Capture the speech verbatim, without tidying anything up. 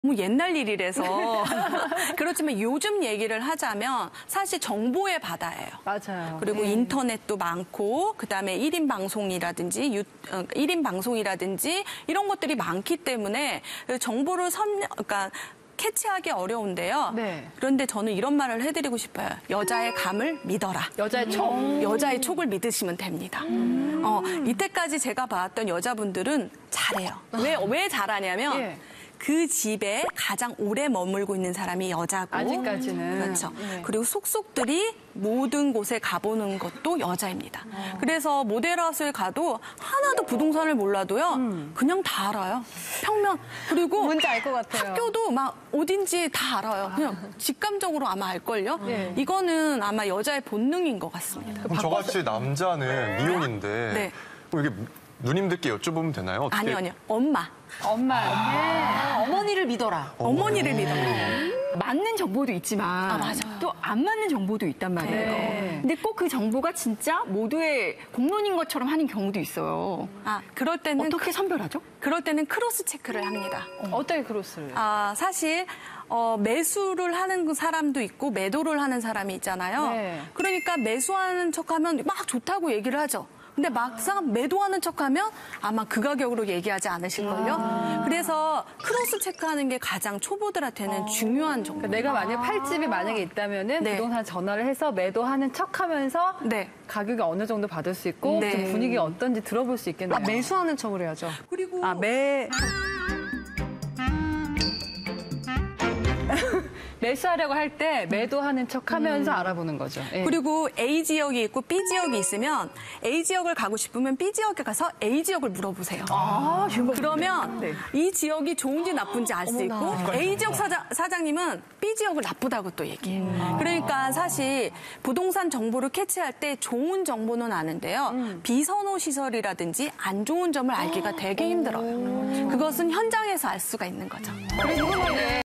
너무 옛날 일이라서 그렇지만 요즘 얘기를 하자면 사실 정보의 바다예요. 맞아요. 그리고 네. 인터넷도 많고 그다음에 일 인 방송이라든지 유, 어, 일 인 방송이라든지 이런 것들이 많기 때문에 정보를 선 그러니까 캐치하기 어려운데요. 네. 그런데 저는 이런 말을 해드리고 싶어요. 여자의 감을 믿어라. 여자의 촉. 여자의 촉을 믿으시면 됩니다. 음. 어, 이때까지 제가 봤던 여자분들은 잘해요. 왜, 왜 잘하냐면 예. 그 집에 가장 오래 머물고 있는 사람이 여자고. 아직까지는. 그렇죠. 네. 그리고 속속들이 모든 곳에 가보는 것도 여자입니다. 어. 그래서 모델하우스에 가도 하나도 부동산을 몰라도요. 음. 그냥 다 알아요. 평면. 그리고 뭔지 알 것 같아요. 학교도 막 어딘지 다 알아요. 그냥 직감적으로 아마 알걸요. 네. 이거는 아마 여자의 본능인 것 같습니다. 그럼 저같이 남자는 미혼인데 네. 그럼 이게 누님들께 여쭤보면 되나요? 어떻게... 아니요, 아니요. 엄마. 엄마. 아, 어머니를 믿어라. 어머니를 믿어요. 맞는 정보도 있지만 아, 맞아요. 또 안 맞는 정보도 있단 말이에요. 네. 근데 꼭 그 정보가 진짜 모두의 공론인 것처럼 하는 경우도 있어요. 아, 그럴 때는 어떻게 선별하죠? 그럴 때는 크로스 체크를 합니다. 어떻게 크로스를? 아, 사실 어, 매수를 하는 사람도 있고 매도를 하는 사람이 있잖아요. 네. 그러니까 매수하는 척하면 막 좋다고 얘기를 하죠. 근데 막상 매도하는 척하면 아마 그 가격으로 얘기하지 않으실걸요. 아. 그래서 크로스 체크하는 게 가장 초보들한테는 아. 중요한 정보. 그러니까 내가 만약 팔집이 만약에 있다면은 네. 부동산 전화를 해서 매도하는 척하면서 네. 가격이 어느 정도 받을 수 있고 네. 좀 분위기가 어떤지 들어볼 수 있겠네요. 아, 매수하는 척을 해야죠. 그리고 아, 매... 매수하려고 할 때 매도하는 척하면서 음. 알아보는 거죠. 예. 그리고 A 지역이 있고 B 지역이 있으면 A 지역을 가고 싶으면 B 지역에 가서 A 지역을 물어보세요. 아, 그러면 네. 이 지역이 좋은지 나쁜지 알 수 있고 A 지역 사장, 사장님은 B 지역을 나쁘다고 또 얘기해요. 음. 그러니까 사실 부동산 정보를 캐치할 때 좋은 정보는 아는데요. 음. 비선호 시설이라든지 안 좋은 점을 알기가 되게 힘들어요. 그것은 현장에서 알 수가 있는 거죠. 그리고